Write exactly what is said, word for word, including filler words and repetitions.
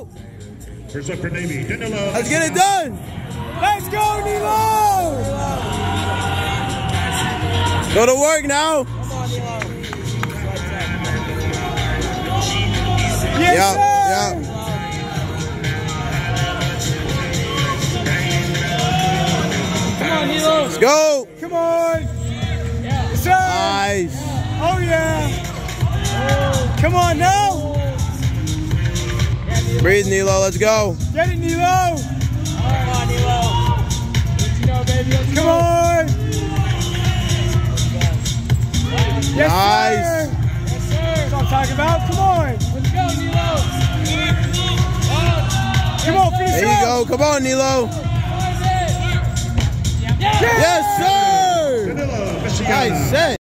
go! First up for Navy, Danilo. Let's get it done! Let's go, Nilo! Go to work now! Yes, yeah, sir! yeah. Come on, Nilo! Let's go! Come on! Yes, sir! Nice! Oh, yeah! Come on now! Breathe, Nilo, let's go! Get it, Nilo! Come on, Nilo! Let's go, baby, let's Come go. on! Yes, Nice! sir! Yes, sir! That's what I'm talking about. Come on! Let's go, Nilo! Come on, finish There you go. Come on, Nilo. Yes, Yes, sir. Danilo, Nice set.